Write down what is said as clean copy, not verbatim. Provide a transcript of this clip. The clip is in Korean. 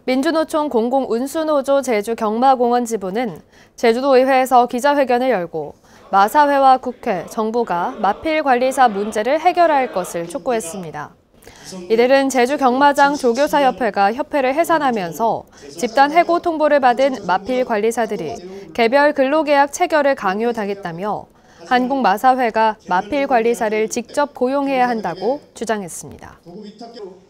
민주노총 공공운수노조 제주경마공원 지부는 제주도의회에서 기자회견을 열고 마사회와 국회, 정부가 마필관리사 문제를 해결할 것을 촉구했습니다. 이들은 제주경마장 조교사협회가 협회를 해산하면서 집단 해고 통보를 받은 마필관리사들이 개별 근로계약 체결을 강요당했다며 한국마사회가 마필관리사를 직접 고용해야 한다고 주장했습니다.